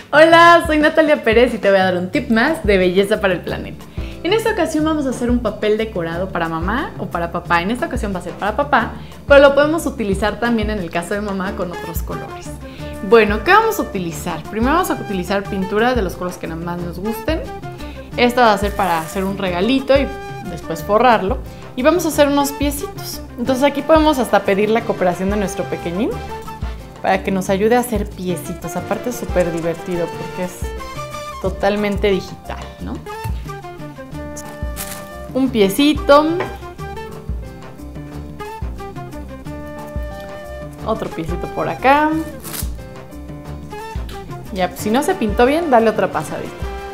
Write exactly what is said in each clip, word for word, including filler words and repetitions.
Hola, soy Natalia Pérez y te voy a dar un tip más de belleza para el planeta. En esta ocasión vamos a hacer un papel decorado para mamá o para papá. En esta ocasión va a ser para papá, pero lo podemos utilizar también en el caso de mamá con otros colores. Bueno, ¿qué vamos a utilizar? Primero vamos a utilizar pintura de los colores que nada más nos gusten. Esta va a ser para hacer un regalito y después forrarlo. Y vamos a hacer unos piecitos. Entonces aquí podemos hasta pedir la cooperación de nuestro pequeñín para que nos ayude a hacer piecitos. Aparte es súper divertido porque es totalmente digital, ¿no? Un piecito. Otro piecito por acá. Ya, pues, si no se pintó bien, dale otra pasadita.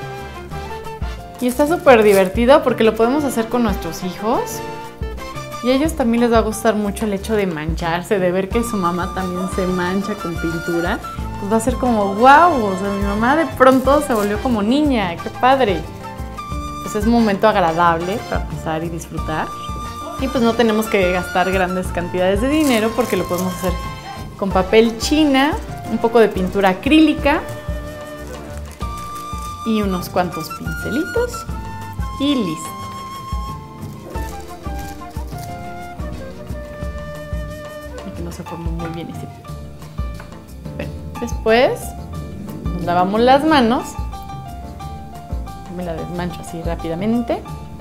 Y está súper divertido porque lo podemos hacer con nuestros hijos. Y a ellos también les va a gustar mucho el hecho de mancharse, de ver que su mamá también se mancha con pintura. Pues va a ser como wow, o sea, mi mamá de pronto se volvió como niña, qué padre. Pues es un momento agradable para pasar y disfrutar. Y pues no tenemos que gastar grandes cantidades de dinero porque lo podemos hacer con papel china, un poco de pintura acrílica y unos cuantos pincelitos y listo. Aquí no se formó muy bien ese. Bueno, después nos lavamos las manos. Me la desmancho así rápidamente.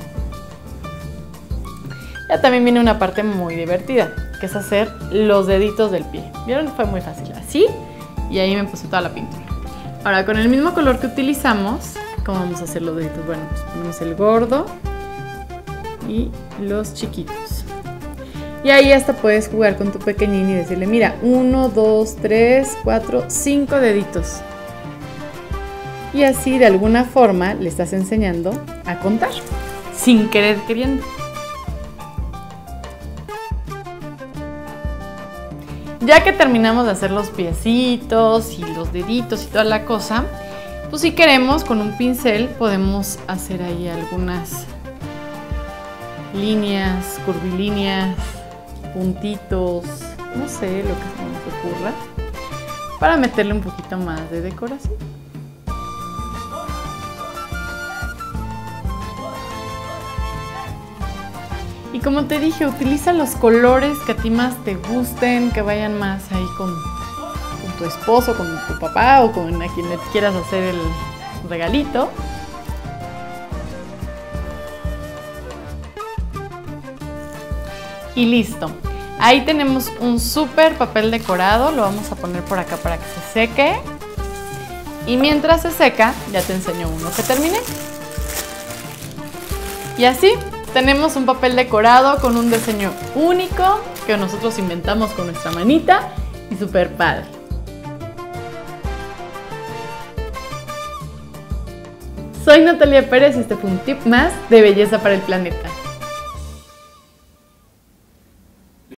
Ya también viene una parte muy divertida, que es hacer los deditos del pie. ¿Vieron? Fue muy fácil. Así, y ahí me puse toda la pintura. Ahora, con el mismo color que utilizamos, ¿cómo vamos a hacer los deditos? Bueno, pues ponemos el gordo y los chiquitos. Y ahí hasta puedes jugar con tu pequeñín y decirle, mira, uno, dos, tres, cuatro, cinco deditos. Y así, de alguna forma, le estás enseñando a contar, sin querer queriendo. Ya que terminamos de hacer los piecitos y los deditos y toda la cosa, pues si queremos con un pincel podemos hacer ahí algunas líneas, curvilíneas, puntitos, no sé, lo que se nos ocurra, para meterle un poquito más de decoración. Y como te dije, utiliza los colores que a ti más te gusten, que vayan más ahí con, con tu esposo, con tu papá o con a quien le quieras hacer el regalito. Y listo. Ahí tenemos un súper papel decorado, lo vamos a poner por acá para que se seque. Y mientras se seca, ya te enseño uno que terminé. Y así tenemos un papel decorado con un diseño único que nosotros inventamos con nuestra manita y súper padre. Soy Natalia Pérez y este fue un tip más de belleza para el planeta.